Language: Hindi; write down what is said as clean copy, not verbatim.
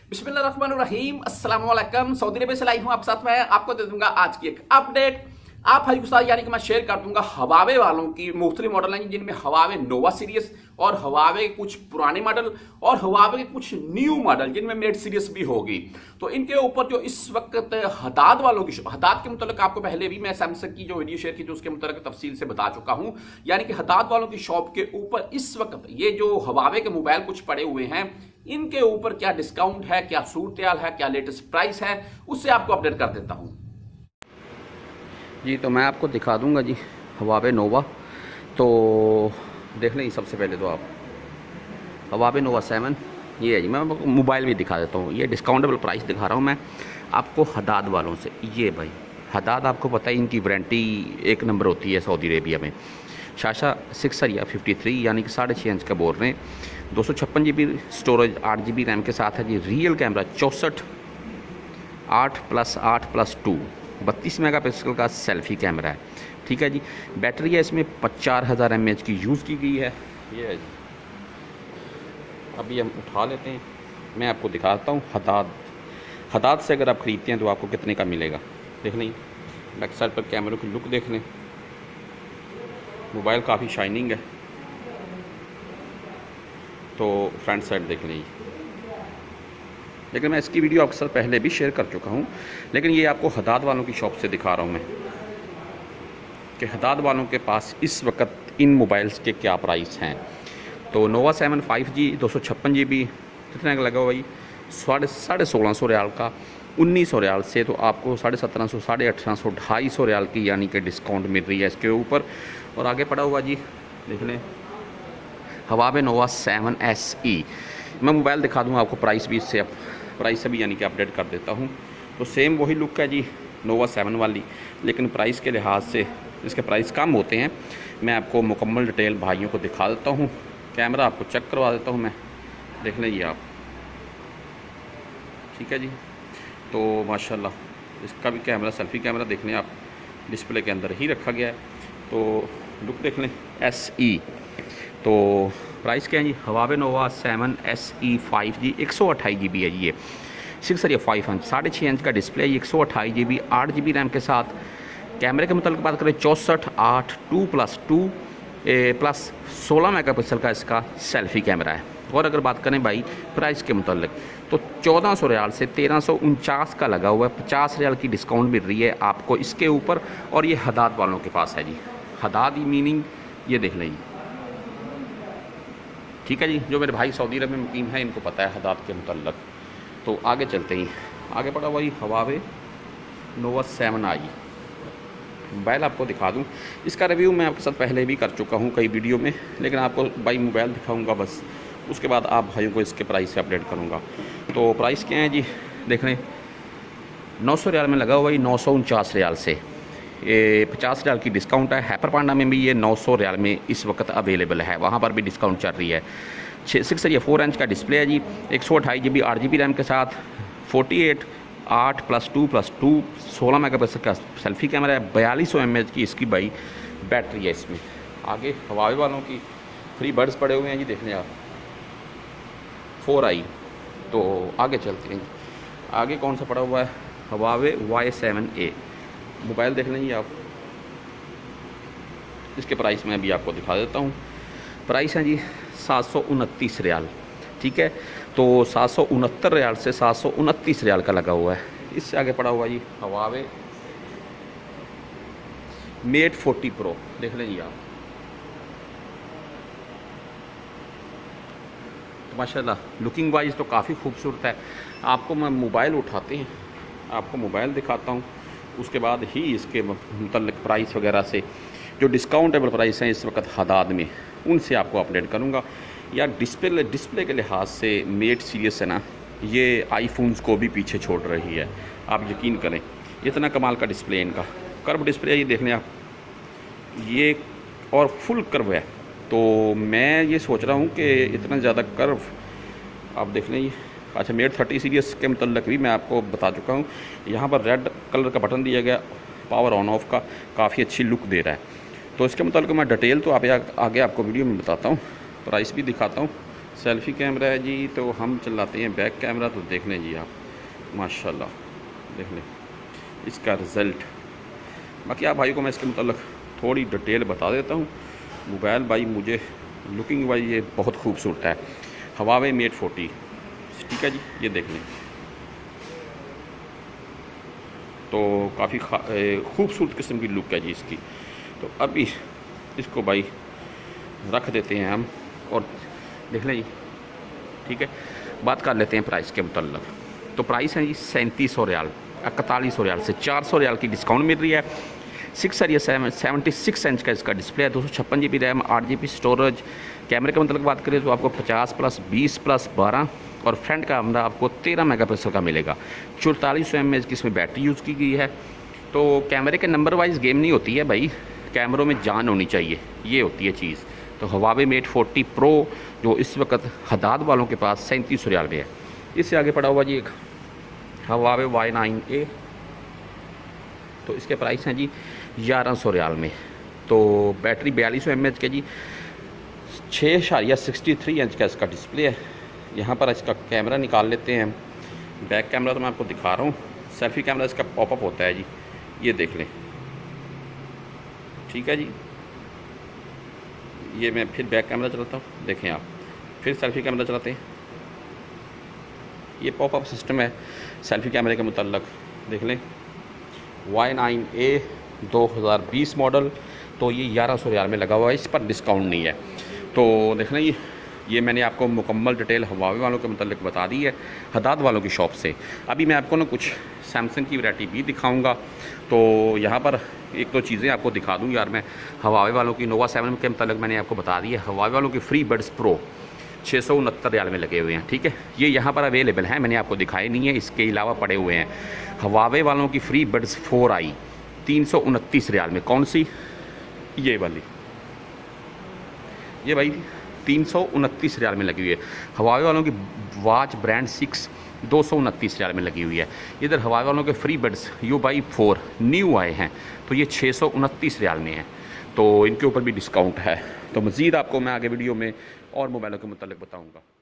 बिस्मिल्लाहिर्रहमानिर्रहीम, अस्सलाम वालेकुम। सऊदी अरब से लाइव हूं आपके साथ। मैं आपको दे दूंगा आज की एक अपडेट। आप भाई के साथ यानी कि मैं शेयर कर दूंगा हवावे वालों की मुख्तलिफ मॉडल हैं जिनमें हवावे नोवा सीरीज और हवावे के कुछ पुराने मॉडल और हवावे के कुछ न्यू मॉडल जिनमें मेड सीरीज भी होगी। तो इनके ऊपर जो इस वक्त हदाद वालों की हदाद के मुतालिक आपको पहले भी मैं सैमसंग की जो वीडियो शेयर की थी उसके मुतालिक तफसील से बता चुका हूं। यानी कि हदाद वालों की शॉप के ऊपर इस वक्त ये जो हवावे के मोबाइल कुछ पड़े हुए हैं, इनके ऊपर क्या डिस्काउंट है, क्या सूरत है, क्या लेटेस्ट प्राइस है, उससे आपको अपडेट कर देता हूं जी। तो मैं आपको दिखा दूंगा जी हवावे नोवा। तो देख लें सबसे पहले तो आप हवावे नोवा 7 ये है जी। मैं मोबाइल भी दिखा देता हूँ। ये डिस्काउंटेबल प्राइस दिखा रहा हूँ मैं आपको हदाद वालों से। ये भाई हदाद आपको पता है इनकी वारंटी एक नंबर होती है सऊदी अरेबिया में। शाशा 6 या 53 यानी कि 6.5 इंच का बोल रहे हैं। 256 GB स्टोरेज 8 GB रैम के साथ है जी। रियल कैमरा 64 8+8+2 32 मेगापिक्सल का सेल्फी कैमरा है। ठीक है जी। बैटरी है इसमें 4000 mAh की यूज़ की गई है। ये है जी। अभी हम उठा लेते हैं, मैं आपको दिखाता हूँ हदाद से अगर आप ख़रीदते हैं तो आपको कितने का मिलेगा। देख लें बैक साइड पर कैमरे की लुक देख लें। मोबाइल काफ़ी शाइनिंग है। तो फ्रंट साइड देख लें। लेकिन मैं इसकी वीडियो अक्सर पहले भी शेयर कर चुका हूँ, लेकिन ये आपको हदाद वालों की शॉप से दिखा रहा हूँ मैं कि हदाद वालों के पास इस वक्त इन मोबाइल्स के क्या प्राइस हैं। तो नोवा 7 5G 256 GB कितने का लगा हुआ भाई? 1650 रियाल का। 1900 रियाल से तो आपको 1750 1850 250 रियाल की यानी कि डिस्काउंट मिल रही है इसके ऊपर। और आगे पड़ा हुआ जी देख लें हवावे नोवा 7 SE। मैं मोबाइल दिखा दूँगा आपको, प्राइस भी इससे प्राइस से भी यानी कि अपडेट कर देता हूँ। तो सेम वही लुक है जी नोवा 7 वाली, लेकिन प्राइस के लिहाज से इसके प्राइस कम होते हैं। मैं आपको मुकम्मल डिटेल भाइयों को दिखा देता हूँ। कैमरा आपको चेक करवा देता हूँ मैं, देख लें ये आप। ठीक है जी। तो माशाल्लाह इसका भी कैमरा सेल्फी कैमरा देख लें आप, डिस्प्ले के अंदर ही रखा गया है। तो लुक देख लें SE। तो प्राइस क्या है जी? Huawei Nova 7 SE 5G 128 GB है जी। ये 6 या 5 इंच 6.5 इंच का डिस्प्ले है। 128 GB 8 GB रैम के साथ। कैमरे के मतलब बात करें 64 8 2+2 प्लस 16 मेगापिक्सल का इसका सेल्फी कैमरा है। और अगर बात करें भाई प्राइस के मतलब तो 1400 रियाल से 1349 का लगा हुआ है। 50 रियाल की डिस्काउंट मिल रही है आपको इसके ऊपर। और ये हदाद वालों के पास है जी। हदाद मीनिंग ये देख लें। ठीक है जी। जो मेरे भाई सऊदी अरब में मुकीम है इनको पता है हदाद के मतलब। तो आगे चलते ही आगे पड़ा वही हवावे नोवा 7i मोबाइल आपको दिखा दूं। इसका रिव्यू मैं आपके साथ पहले भी कर चुका हूं कई वीडियो में, लेकिन आपको भाई मोबाइल दिखाऊंगा बस। उसके बाद आप भाइयों को इसके प्राइस से अपडेट करूंगा। तो प्राइस क्या है जी देख लें। 900 रियाल में लगा हुआ ही 949 रियाल से। ये 50 रियाल की डिस्काउंट है। हैपर पांडा में भी ये 900 रियाल में इस वक्त अवेलेबल है, वहाँ पर भी डिस्काउंट चल रही है। 6 या 4 इंच का डिस्प्ले है जी। 128 GB 8 GB रैम के साथ। 48 8+2+2 16 मेगापिक्सल का सेल्फी कैमरा है। 4200 mAh की इसकी भाई बैटरी है इसमें। आगे हवावे वालों की फ्री बर्ड्स पड़े हुए हैं जी, देख लें आप 4i। तो आगे चलते हैं। आगे कौन सा पड़ा हुआ है? हवावे Y7A मोबाइल देख लें जी आप। इसके प्राइस मैं अभी आपको दिखा देता हूँ। प्राइस है जी 729 रियाल। ठीक है। तो 769 रियाल से 729 रियाल का लगा हुआ है। इससे आगे पड़ा हुआ जी हवावे मेट 40 प्रो देख लें जी आप। तो माशाल्लाह लुकिंग वाइज तो काफ़ी खूबसूरत है। आपको मैं मोबाइल उठाते हैं, आपको मोबाइल दिखाता हूँ, उसके बाद ही इसके मतलब प्राइस वगैरह से जो डिस्काउंटेबल प्राइस हैं इस वक्त हदाद में उनसे आपको अपडेट करूँगा। या डिस्प्ले के लिहाज से मेट सीरीज है ना, ये आईफोन्स को भी पीछे छोड़ रही है। आप यकीन करें इतना कमाल का डिस्प्ले इनका। कर्व डिस्प्ले ये देख लें आप, ये और फुल कर्व है। तो मैं ये सोच रहा हूँ कि इतना ज़्यादा कर्व आप देख लें। अच्छा मेट 30 सीरीज़ के मतलब भी मैं आपको बता चुका हूँ। यहाँ पर रेड कलर का बटन दिया गया पावर ऑन ऑफ का, काफ़ी अच्छी लुक दे रहा है। तो इसके मतलब मैं डिटेल तो आगे आपको वीडियो में बताता हूँ, प्राइस भी दिखाता हूँ, सेल्फ़ी कैमरा है जी, तो हम चलाते हैं बैक कैमरा। तो देख लें जी आप, माशाल्लाह देख लें इसका रिज़ल्ट। बाकी आप भाई को मैं इसके मतलब थोड़ी डिटेल बता देता हूँ। मोबाइल भाई मुझे लुकिंग वाइज ये बहुत खूबसूरत है, Huawei Mate 40, ठीक है जी। ये देख लें, तो काफ़ी खूबसूरत किस्म की लुक है जी इसकी। तो अभी इसको भाई रख देते हैं हम और देख लें जी, ठीक है। बात कर लेते हैं प्राइस के मतलब। तो प्राइस है जी 3700 रियाल, 4100 रियाल से 400 रियाल की डिस्काउंट मिल रही है। 76 इंच का इसका डिस्प्ले है, 256 GB रैम, 8 GB स्टोरेज। कैमरे का मतलब बात करें तो आपको 50 प्लस 20 प्लस 12 और फ्रंट कैमरा आपको 13 मेगापिक्सल का मिलेगा। 4400 mAh की इसमें बैटरी यूज़ की गई है। तो कैमरे के नंबर वाइज गेम नहीं होती है भाई, कैमरों में जान होनी चाहिए, ये होती है चीज़। तो Huawei Mate 40 Pro जो इस वक्त हदाद वालों के पास 3700 रियाल में है। इससे आगे पड़ा हुआ जी एक Huawei Y9A, तो इसके प्राइस हैं जी 1100 रियाल में। तो बैटरी 4200 mAh के जी, 6.63 इंच का इसका डिस्प्ले है। यहाँ पर इसका कैमरा निकाल लेते हैं। बैक कैमरा तो मैं आपको दिखा रहा हूँ, सेल्फ़ी कैमरा इसका पॉपअप होता है जी, ये देख लें, ठीक है जी। ये मैं फिर बैक कैमरा चलाता हूँ, देखें आप, फिर सेल्फ़ी कैमरा चलाते हैं। ये पॉपअप सिस्टम है सेल्फ़ी कैमरे के मुतल्लक, देख लें। Y9A 2020 मॉडल, तो ये 1100 रियाल में लगा हुआ है, इस पर डिस्काउंट नहीं है। तो देख लें ये मैंने आपको मुकम्मल डिटेल Huawei वालों के मुतल्लिक बता दी है, हदाद वालों की शॉप से। अभी मैं आपको ना कुछ सैमसंग की वैरायटी भी दिखाऊंगा। तो यहाँ पर एक दो चीज़ें आपको दिखा दूँ यार मैं Huawei वालों की। Nova 7 के मुतल्लिक मैंने आपको बता दी है। Huawei वालों की फ्री बड्स प्रो 669 रियाल में लगे हुए हैं, ठीक है। ये यहाँ पर अवेलेबल हैं, मैंने आपको दिखाए नहीं है, इसके अलावा पड़े हुए हैं। Huawei वालों की फ्री बड्स 4i 329 रियाल में, कौन सी? ये वाली, ये भाई 329 रियाल में लगी हुई है। Huawei वालों की वॉच ब्रांड 6 229 रियाल में लगी हुई है। इधर Huawei वालों के free buds U by 4 new आए हैं, तो ये 629 रियाल में है। तो इनके ऊपर भी डिस्काउंट है। तो मज़ीद आपको मैं आगे वीडियो में और मोबाइलों के मुतालिक बताऊँगा।